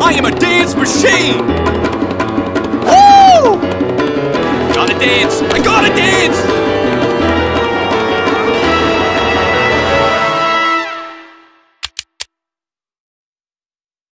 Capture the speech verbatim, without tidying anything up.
I am a dance machine! Woo! Gotta dance! I gotta dance!